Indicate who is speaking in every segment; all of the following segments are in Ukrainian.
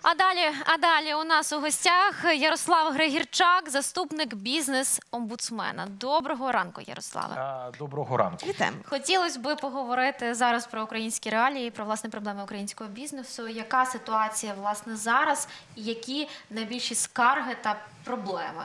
Speaker 1: А далі у нас у гостях Ярослав Григірчак, заступник бізнес-омбудсмена. Доброго ранку, Ярославе.
Speaker 2: Доброго ранку.
Speaker 3: Вітаємо.
Speaker 1: Хотілося б поговорити зараз про українські реалії, про, власне, проблеми українського бізнесу. Яка ситуація, власне, зараз і які найбільші скарги та проблеми?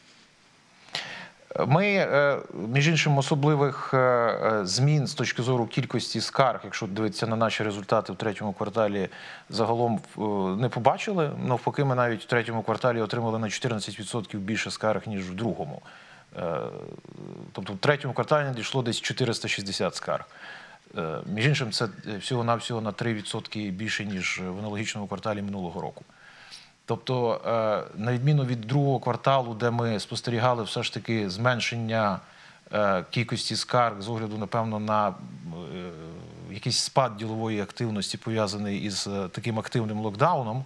Speaker 2: Ми, між іншим, особливих змін з точки зору кількості скарг, якщо дивитися на наші результати в третьому кварталі, загалом не побачили. Навпаки, ми навіть в третьому кварталі отримали на 14% більше скарг, ніж в другому. Тобто в третьому кварталі надійшло десь 460 скарг. Між іншим, це всього-навсього на 3% більше, ніж в аналогічному кварталі минулого року. Тобто, на відміну від другого кварталу, де ми спостерігали все ж таки зменшення кількості скарг з огляду, напевно, на якийсь спад ділової активності, пов'язаний із таким активним локдауном,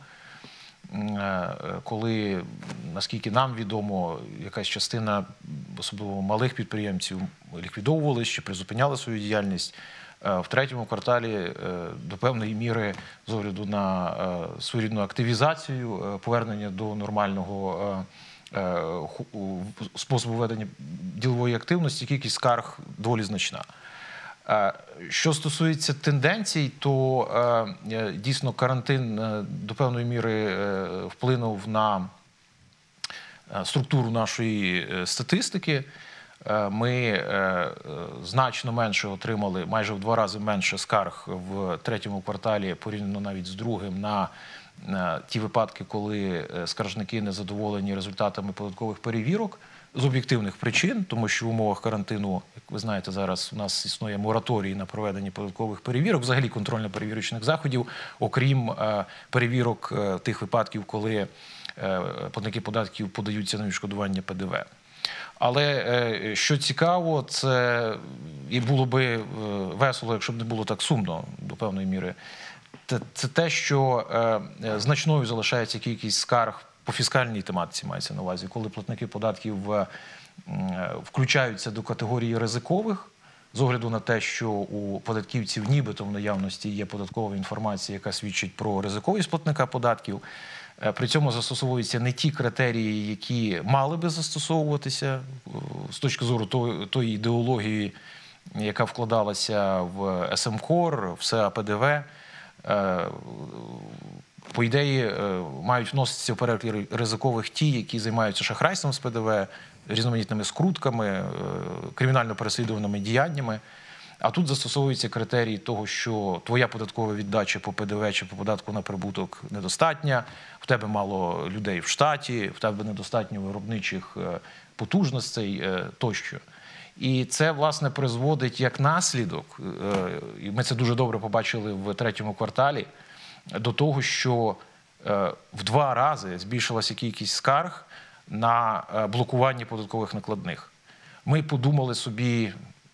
Speaker 2: коли, наскільки нам відомо, якась частина, особливо малих підприємців, ліквідовувалися чи призупиняли свою діяльність, в третьому кварталі до певної міри з огляду на своєрідну активізацію, повернення до нормального способу ведення ділової активності, кількість скарг доволі значна. Що стосується тенденцій, то дійсно карантин до певної міри вплинув на структуру нашої статистики. Ми значно менше отримали, майже в 2 рази менше скарг в третьому кварталі, порівняно навіть з другим, на ті випадки, коли скаржники не задоволені результатами податкових перевірок з об'єктивних причин, тому що в умовах карантину, як ви знаєте, зараз у нас існує мораторій на проведення податкових перевірок, взагалі контрольно-перевірочних заходів, окрім перевірок тих випадків, коли платники податків подаються на відшкодування ПДВ. Але що цікаво, це і було би весело, якщо б не було так сумно до певної міри, це те, що значною залишається кількість скарг по фіскальній тематиці, мається на увазі, коли платники податків включаються до категорії ризикових, з огляду на те, що у податківців нібито в наявності є податкова інформація, яка свідчить про ризиковість платника податків. При цьому застосовуються не ті критерії, які мали би застосовуватися з точки зору тої ідеології, яка вкладалася в СМКОР, в СЕА ПДВ. По ідеї, мають вноситися в перелік ризикових ті, які займаються шахрайством з ПДВ, різноманітними скрутками, кримінально переслідуваними діяннями. А тут застосовуються критерії того, що твоя податкова віддача по ПДВ чи по податку на прибуток недостатня, в тебе мало людей в штаті, в тебе недостатньо виробничих потужностей тощо. І це, власне, призводить як наслідок, і ми це дуже добре побачили в третьому кварталі, до того, що в 2 рази збільшилася кількість скарг на блокування податкових накладних. Ми подумали собі,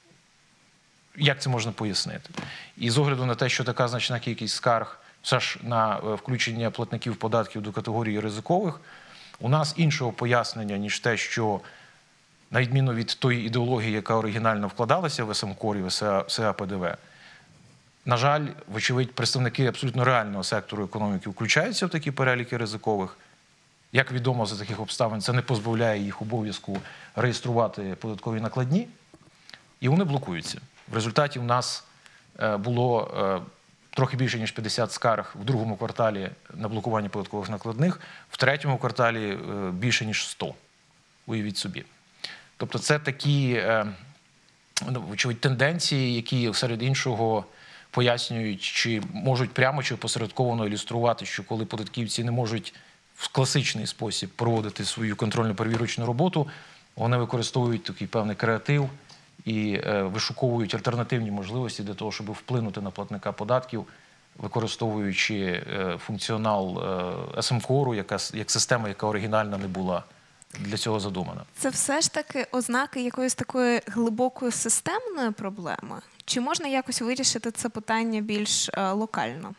Speaker 2: як це можна пояснити? І з огляду на те, що така значна кількість скарг все ж на включення платників податків до категорії ризикових, у нас іншого пояснення, ніж те, що на відміну від тої ідеології, яка оригінально вкладалася в СМКОР і в СЕА ПДВ, на жаль, вочевидь, представники абсолютно реального сектору економіки включаються в такі переліки ризикових. Як відомо, за таких обставин це не позбавляє їх обов'язку реєструвати податкові накладні, і вони блокуються. В результаті у нас було трохи більше, ніж 50 скарг в другому кварталі на блокування податкових накладних, в третьому кварталі більше, ніж 100. Уявіть собі. Тобто це такі, очевидь, тенденції, які серед іншого пояснюють, чи можуть прямо чи опосередковано ілюструвати, що коли податківці не можуть в класичний спосіб проводити свою контрольно-перевірочну роботу, вони використовують такий певний креатив і вишуковують альтернативні можливості для того, щоб вплинути на платника податків, використовуючи функціонал СМКОРу як система, яка оригінально не була для цього задумана.
Speaker 3: Це все ж таки ознаки якоїсь такої глибокої системної проблеми? Чи можна якось вирішити це питання більш локально?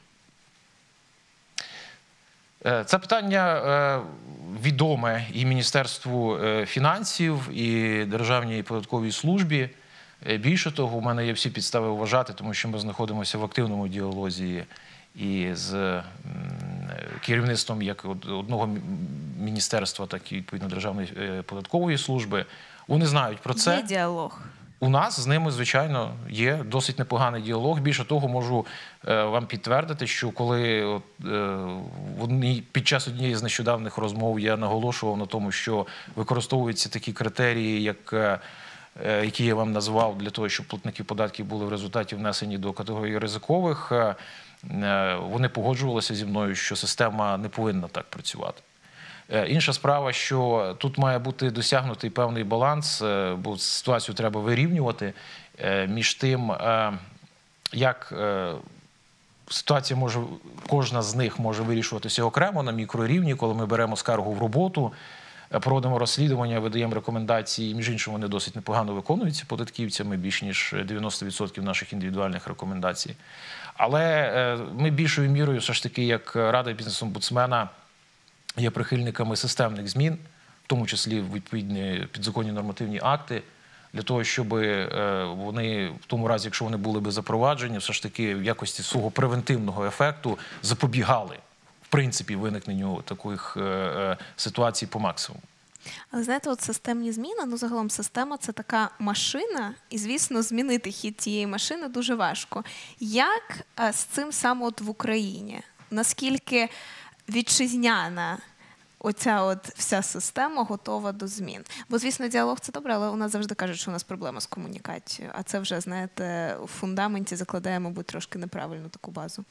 Speaker 2: Це питання відоме і Міністерству фінансів, і Державній податковій службі. Більше того, у мене є всі підстави вважати, тому що ми знаходимося в активному діалозі і з керівництвом як одного міністерства, так і відповідно Державної податкової служби. Вони знають про це.
Speaker 3: Є діалог.
Speaker 2: У нас з ними, звичайно, є досить непоганий діалог. Більше того, можу вам підтвердити, що коли під час однієї з нещодавних розмов я наголошував на тому, що використовуються такі критерії, які я вам назвав, для того, щоб платники податків були в результаті внесені до категорії ризикових, вони погоджувалися зі мною, що система не повинна так працювати. Інша справа, що тут має бути досягнутий певний баланс, бо ситуацію треба вирівнювати між тим, як ситуація може, кожна з них може вирішуватися окремо на мікрорівні, коли ми беремо скаргу в роботу, проводимо розслідування, видаємо рекомендації, між іншим вони досить непогано виконуються податківцями, більш ніж 90% наших індивідуальних рекомендацій. Але ми більшою мірою, все ж таки, як Рада бізнес-омбудсмена, є прихильниками системних змін, в тому числі в відповідні підзаконні нормативні акти, для того, щоб вони, в тому разі, якщо вони були би запроваджені, все ж таки в якості свого превентивного ефекту запобігали, в принципі, виникненню таких ситуацій по максимуму.
Speaker 3: Але знаєте, от системні зміни, ну загалом система – це така машина, і, звісно, змінити хід тієї машини дуже важко. Як з цим саме от в Україні? Наскільки вітчизняна оця от вся система готова до змін? Бо, звісно, діалог – це добре, але у нас завжди кажуть, що у нас проблема з комунікацією. А це вже, знаєте, у фундаменті закладає, мабуть, трошки неправильну таку базу.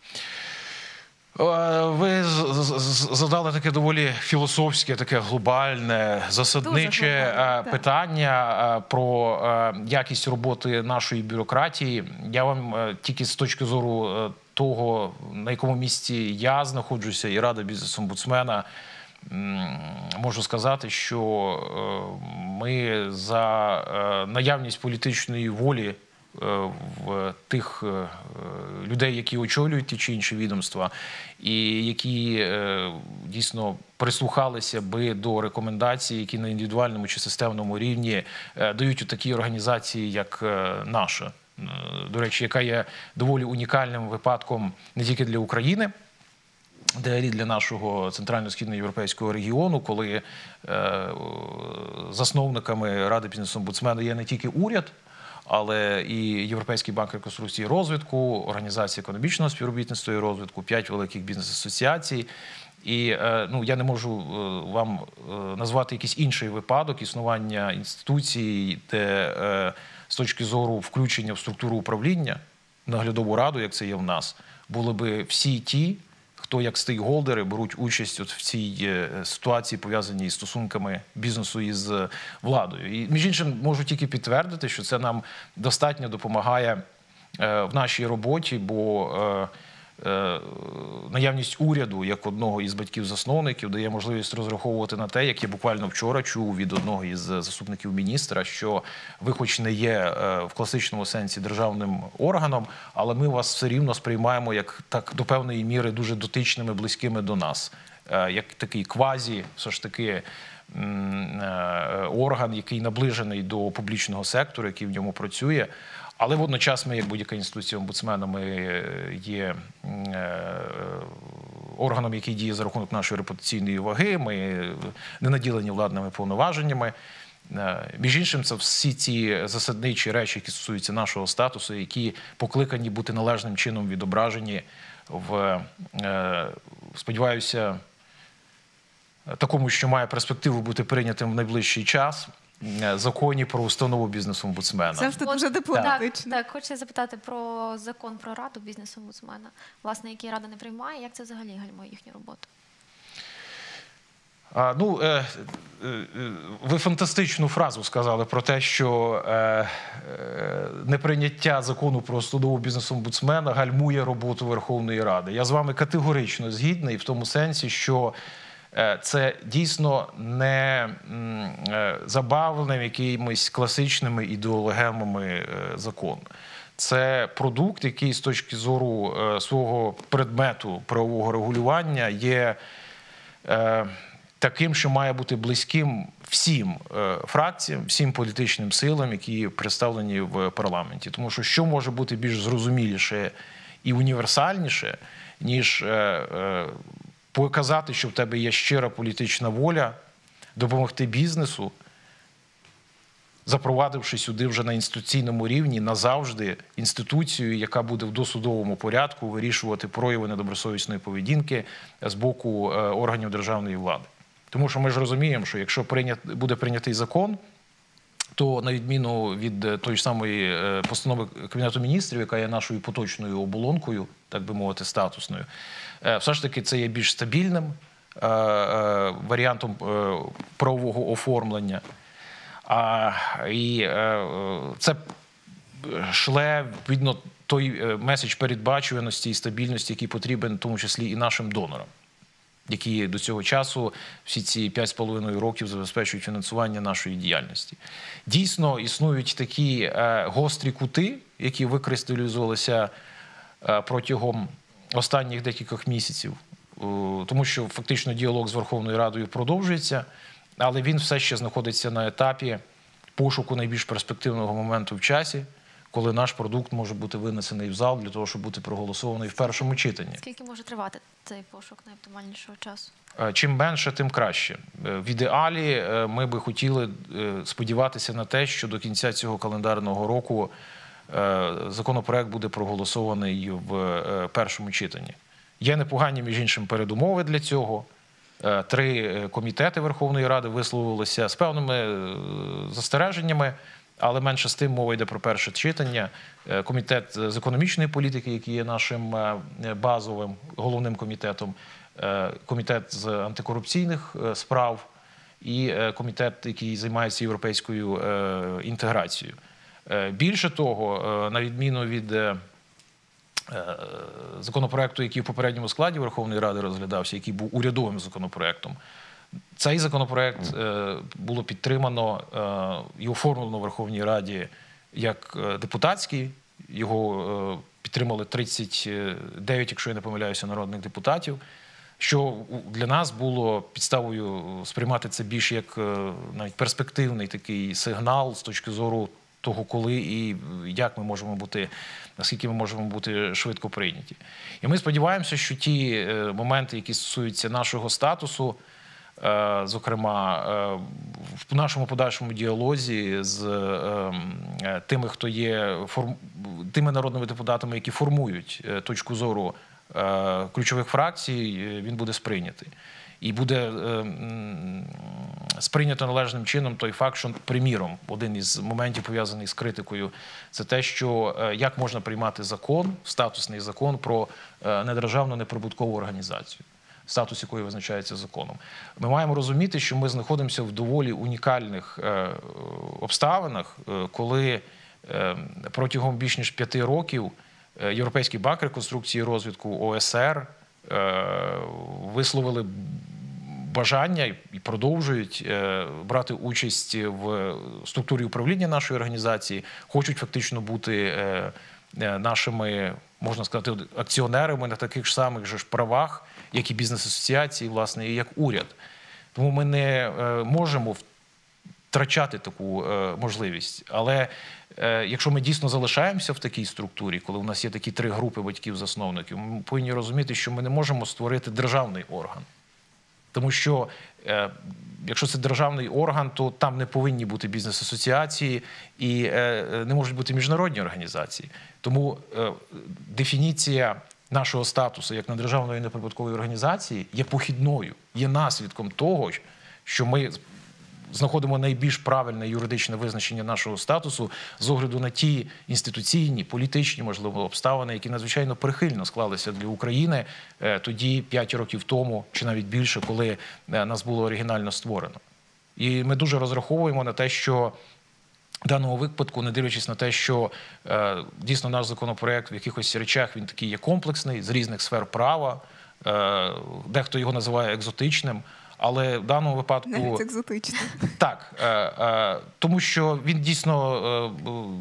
Speaker 2: Ви задали таке доволі філософське, таке глобальне, засадниче питання про якість роботи нашої бюрократії. Я вам тільки з точки зору того, на якому місці я знаходжуся, і Рада бізнес-омбудсмена, можу сказати, що ми за наявність політичної волі в тих людей, які очолюють ті чи інші відомства, і які дійсно прислухалися би до рекомендацій, які на індивідуальному чи системному рівні дають у такі організації, як наша. До речі, яка є доволі унікальним випадком не тільки для України, взагалі для нашого центрально-східноєвропейського регіону, коли засновниками Ради бізнес-омбудсмена є не тільки уряд, але і Європейський банк реконструкції і розвитку, Організація економічного співробітництва і розвитку, 5 великих бізнес-асоціацій. І я не можу вам назвати якийсь інший випадок існування інституцій, де з точки зору включення в структуру управління, наглядову раду, як це є в нас, були би всі ті, хто як стейкхолдери беруть участь от в цій ситуації, пов'язаній з стосунками бізнесу із владою. І, між іншим, можу тільки підтвердити, що це нам достатньо допомагає в нашій роботі, бо наявність уряду, як одного із батьків-засновників, дає можливість розраховувати на те, як я буквально вчора чув від одного із заступників міністра, що ви хоч не є в класичному сенсі державним органом, але ми вас все рівно сприймаємо як так до певної міри дуже дотичними, близькими до нас. Як такий квазі, все ж таки, орган, який наближений до публічного сектору, який в ньому працює. Але водночас ми, як будь-яка інституція омбудсмена, ми є органом, який діє за рахунок нашої репутаційної ваги, ми не наділені владними повноваженнями. Між іншим, це всі ці засадничі речі, які стосуються нашого статусу, які покликані бути належним чином відображені в, сподіваюся, такому, що має перспективу бути прийнятим в найближчий час, законі про установу бізнес-омбудсмена.
Speaker 3: Завжди дуже дипломатично.
Speaker 1: Так, хочу запитати про закон про Раду бізнес-омбудсмена, власне, який Рада не приймає, як це взагалі гальмує їхню роботу?
Speaker 2: Ви фантастичну фразу сказали про те, що неприйняття закону про установу бізнес-омбудсмена гальмує роботу Верховної Ради. Я з вами категорично згідний в тому сенсі, що це дійсно не забавленим якимись класичними ідеологемами закон. Це продукт, який з точки зору свого предмету правового регулювання є таким, що має бути близьким всім фракціям, всім політичним силам, які представлені в парламенті. Тому що може бути більш зрозуміліше і універсальніше, ніж показати, що в тебе є щира політична воля допомогти бізнесу, запровадивши сюди вже на інституційному рівні назавжди інституцію, яка буде в досудовому порядку вирішувати прояви недобросовісної поведінки з боку органів державної влади. Тому що ми ж розуміємо, що якщо буде прийнятий закон, то на відміну від тої ж самої постанови Кабінету міністрів, яка є нашою поточною оболонкою, так би мовити, статусною, все ж таки це є більш стабільним варіантом правового оформлення. І це шле, відповідно, той меседж передбачуваності і стабільності, який потрібен, в тому числі і нашим донорам, які до цього часу всі ці 5,5 років забезпечують фінансування нашої діяльності. Дійсно, існують такі гострі кути, які викристалізувалися протягом останніх декількох місяців, тому що фактично діалог з Верховною Радою продовжується, але він все ще знаходиться на етапі пошуку найбільш перспективного моменту в часі, коли наш продукт може бути винесений в зал для того, щоб бути проголосований в першому читанні.
Speaker 1: Скільки може тривати цей пошук найоптимальнішого часу?
Speaker 2: Чим менше, тим краще. В ідеалі ми би хотіли сподіватися на те, що до кінця цього календарного року законопроект буде проголосований в першому читанні. Є непогані, між іншим, передумови для цього. 3 комітети Верховної Ради висловилися з певними застереженнями, але менше з тим мова йде про перше читання. Комітет з економічної політики, який є нашим базовим, головним комітетом, комітет з антикорупційних справ і комітет, який займається європейською інтеграцією. Більше того, на відміну від законопроекту, який в попередньому складі Верховної Ради розглядався, який був урядовим законопроектом, цей законопроект було підтримано і оформлено в Верховній Раді як депутатський. Його підтримали 39, якщо я не помиляюся, народних депутатів, що для нас було підставою сприймати це більш як навіть перспективний такий сигнал з точки зору того, коли і як ми можемо бути, наскільки ми можемо бути швидко прийняті. І ми сподіваємося, що ті моменти, які стосуються нашого статусу, зокрема, в нашому подальшому діалозі з тими, хто є тими народними депутатами, які формують точку зору ключових фракцій, він буде сприйнятий. І буде сприйнято належним чином той факт, що, приміром, один із моментів, пов'язаний з критикою, це те, що як можна приймати закон, статусний закон про недержавну неприбуткову організацію, статус якої визначається законом. Ми маємо розуміти, що ми знаходимося в доволі унікальних обставинах, коли протягом більш ніж 5 років Європейський банк реконструкції і розвитку, ОЕСР, висловили бажання і продовжують брати участь в структурі управління нашої організації, хочуть фактично бути нашими, можна сказати, акціонерами на таких ж самих же правах, як і бізнес-асоціації, власне, і як уряд. Тому ми не можемо втрачати таку можливість. Але якщо ми дійсно залишаємося в такій структурі, коли у нас є такі 3 групи батьків-засновників, ми повинні розуміти, що ми не можемо створити державний орган. Тому що, якщо це державний орган, то там не повинні бути бізнес-асоціації і не можуть бути міжнародні організації. Тому дефініція нашого статусу як недержавної неприбуткової організації є похідною, є наслідком того, що ми знаходимо найбільш правильне юридичне визначення нашого статусу з огляду на ті інституційні, політичні, можливо, обставини, які надзвичайно прихильно склалися для України тоді, 5 років тому, чи навіть більше, коли нас було оригінально створено. І ми дуже розраховуємо на те, що в даному випадку, не дивлячись на те, що дійсно наш законопроект в якихось речах він такий є комплексний, з різних сфер права, дехто його називає екзотичним, але в даному випадку...
Speaker 3: Навіть екзотично.
Speaker 2: Так, тому що він дійсно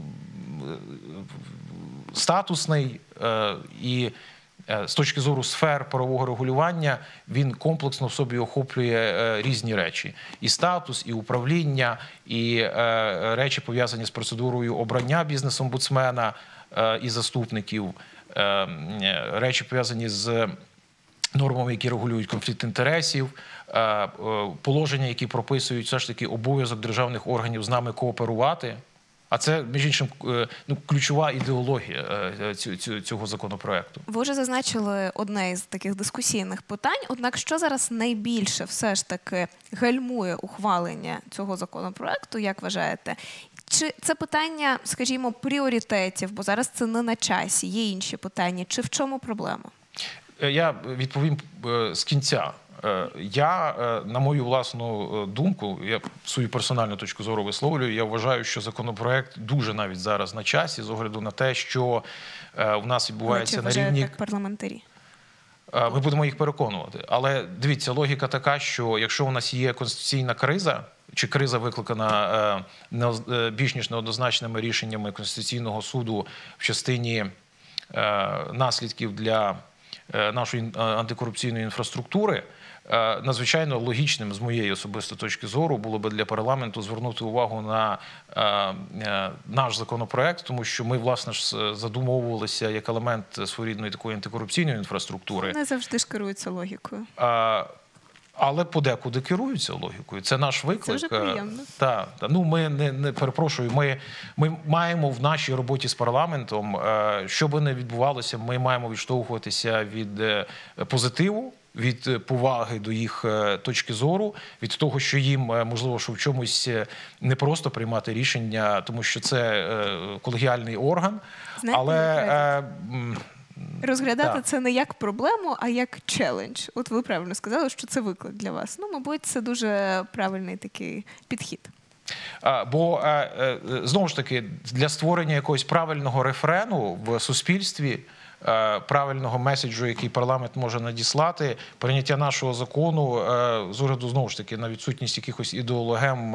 Speaker 2: статусний і з точки зору сфер правового регулювання він комплексно в собі охоплює різні речі. І статус, і управління, і речі, пов'язані з процедурою обрання бізнес-омбудсмена і заступників, речі пов'язані з нормами, які регулюють конфлікт інтересів, положення, які прописують все ж таки обов'язок державних органів з нами кооперувати. А це, між іншим, ключова ідеологія цього законопроекту.
Speaker 3: Ви вже зазначили одне із таких дискусійних питань, однак що зараз найбільше все ж таки гальмує ухвалення цього законопроекту, як вважаєте? Чи це питання, скажімо, пріоритетів, бо зараз це не на часі, є інші питання, чи в чому проблема?
Speaker 2: Я відповім з кінця. Я, на мою власну думку, я свою персональну точку зору висловлюю, я вважаю, що законопроект дуже навіть зараз на часі, з огляду на те, що в нас відбувається на рівні...
Speaker 3: як парламентарі?
Speaker 2: Ми будемо їх переконувати. Але дивіться, логіка така, що якщо у нас є конституційна криза, чи криза викликана більш ніж неоднозначними рішеннями Конституційного суду в частині наслідків для нашої антикорупційної інфраструктури, надзвичайно логічним, з моєї особистої точки зору, було би для парламенту звернути увагу на наш законопроект, тому що ми, власне ж, задумовувалися як елемент своєрідної такої антикорупційної інфраструктури.
Speaker 3: Не завжди ж керуються логікою.
Speaker 2: Але подекуди керуються логікою. Це наш виклик.
Speaker 3: Це вже приємно.
Speaker 2: Так. Ну, ми не перепрошую. Ми маємо в нашій роботі з парламентом, що би не відбувалося, ми маємо відштовхуватися від позитиву, від поваги до їх точки зору, від того, що їм, можливо, що в чомусь не просто приймати рішення, тому що це колегіальний орган, але...
Speaker 3: Розглядати це не як проблему, а як челендж. От ви правильно сказали, що це виклик для вас. Ну, мабуть, це дуже правильний такий підхід.
Speaker 2: Бо, знову ж таки, для створення якогось правильного рефрену в суспільстві, правильного меседжу, який парламент може надіслати, прийняття нашого закону, з огляду, знову ж таки, на відсутність якихось ідеологем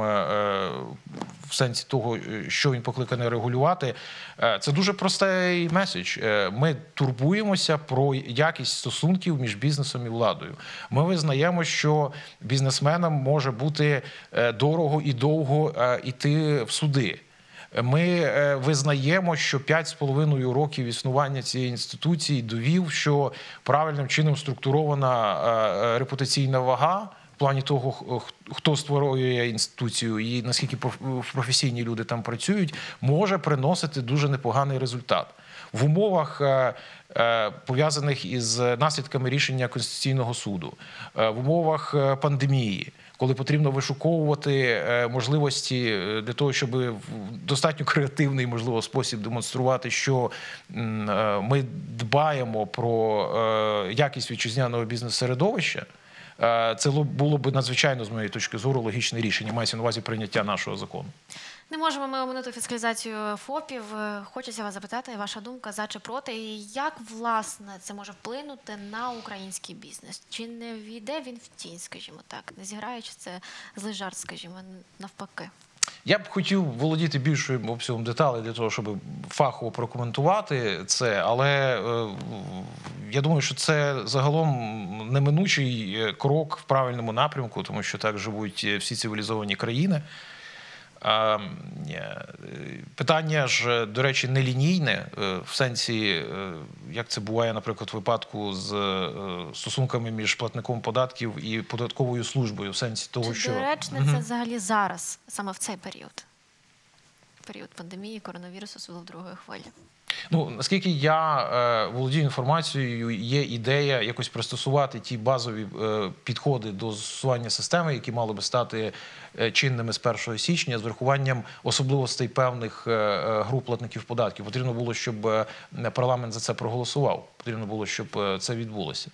Speaker 2: в сенсі того, що він покликаний регулювати, це дуже простий меседж. Ми турбуємося про якість стосунків між бізнесом і владою. Ми визнаємо, що бізнесменам може бути дорого і довго йти в суди. Ми визнаємо, що 5,5 років існування цієї інституції довів, що правильним чином структурована репутаційна вага в плані того, хто створює інституцію і наскільки професійні люди там працюють, може приносити дуже непоганий результат. В умовах, пов'язаних із наслідками рішення Конституційного суду, в умовах пандемії, коли потрібно вишуковувати можливості для того, щоб в достатньо креативний, можливо, спосіб демонструвати, що ми дбаємо про якість вітчизняного бізнес-середовища, це було б надзвичайно, з моєї точки зору, логічне рішення. Мається на увазі прийняття нашого закону.
Speaker 1: Не можемо ми оминути фіскалізацію ФОПів. Хочеться вас запитати, ваша думка за чи проти, і як, власне, це може вплинути на український бізнес? Чи не війде він в тінь, скажімо так, не зіграючи це злий жарт, скажімо, навпаки?
Speaker 2: Я б хотів володіти більшим обсягом деталей для того, щоб фахово прокоментувати це, але я думаю, що це загалом неминучий крок в правильному напрямку, тому що так живуть всі цивілізовані країни. Питання ж, до речі, нелінійне, в сенсі, як це буває, наприклад, в випадку з стосунками між платником податків і податковою службою, в сенсі того, що...
Speaker 1: Чи доречне це взагалі зараз, саме в цей період? Період пандемії, коронавірусу, особливо другої хвилі?
Speaker 2: Ну, наскільки я володію інформацією, є ідея якось пристосувати ті базові підходи до застосування системи, які мали би стати чинними з 1 січня, з врахуванням особливостей певних груп платників податків. Потрібно було, щоб парламент за це проголосував. Потрібно було, щоб це відбулося.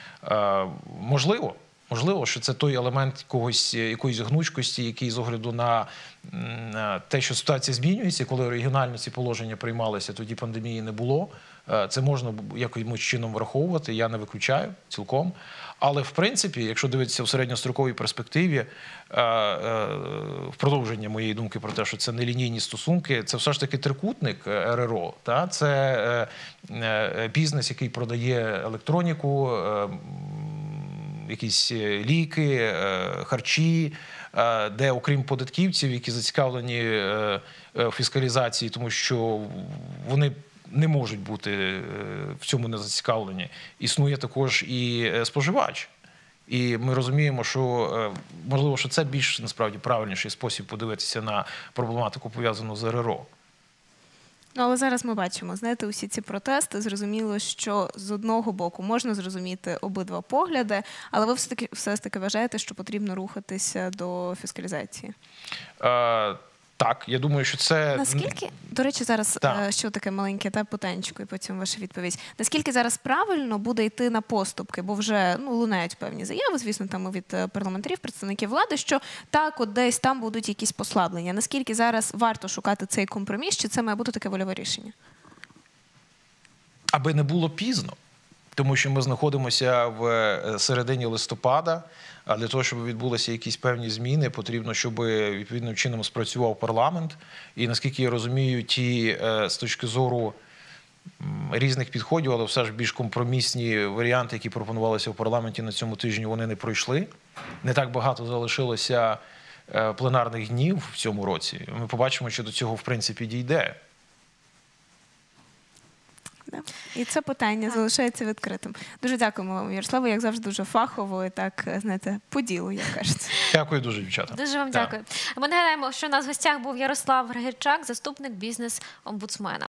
Speaker 2: Можливо, що це той елемент якоїсь гнучкості, який з огляду на те, що ситуація змінюється, коли оригінально ці положення приймалися, тоді пандемії не було. Це можна якимось чином враховувати, я не виключаю цілком. Але, в принципі, якщо дивитися в середньостроковій перспективі, в продовження моєї думки про те, що це нелінійні стосунки, це все ж таки трикутник РРО. Це бізнес, який продає електроніку, якісь ліки, харчі, де, окрім податківців, які зацікавлені в фіскалізації, тому що вони не можуть бути в цьому не зацікавлені. Існує також і споживач. І ми розуміємо, що, можливо, що це більш, насправді, правильніший спосіб подивитися на проблематику, пов'язану з РРО.
Speaker 3: Ну, але зараз ми бачимо, знаєте, усі ці протести, зрозуміло, що з одного боку можна зрозуміти обидва погляди, але ви все ж таки вважаєте, що потрібно рухатися до фіскалізації?
Speaker 2: Так, я думаю, що це...
Speaker 3: Наскільки, до речі, зараз
Speaker 2: Так.
Speaker 3: що таке маленьке питанечко, і потім ваша відповідь. Наскільки зараз правильно буде йти на поступки, бо вже лунають певні заяви, звісно, там від парламентарів, представників влади, що так, от десь там будуть якісь послаблення. Наскільки зараз варто шукати цей компроміс, чи це має бути таке вольове рішення?
Speaker 2: Аби не було пізно, тому що ми знаходимося в середині листопада, а для того, щоб відбулися якісь певні зміни, потрібно, щоб відповідним чином спрацював парламент. І, наскільки я розумію, ті з точки зору різних підходів, але все ж більш компромісні варіанти, які пропонувалися в парламенті на цьому тижні, вони не пройшли. Не так багато залишилося пленарних днів в цьому році. Ми побачимо, що до цього, в принципі, дійде.
Speaker 3: І це питання залишається відкритим. Дуже дякуємо вам, Ярославе, як завжди, дуже фахово і так, знаєте, по ділу, як кажуть.
Speaker 2: Дякую дуже, дівчата.
Speaker 1: Дуже вам
Speaker 2: Так.
Speaker 1: дякую. Ми нагадаємо, що у нас в гостях був Ярослав Григорчак, заступник бізнес-омбудсмена.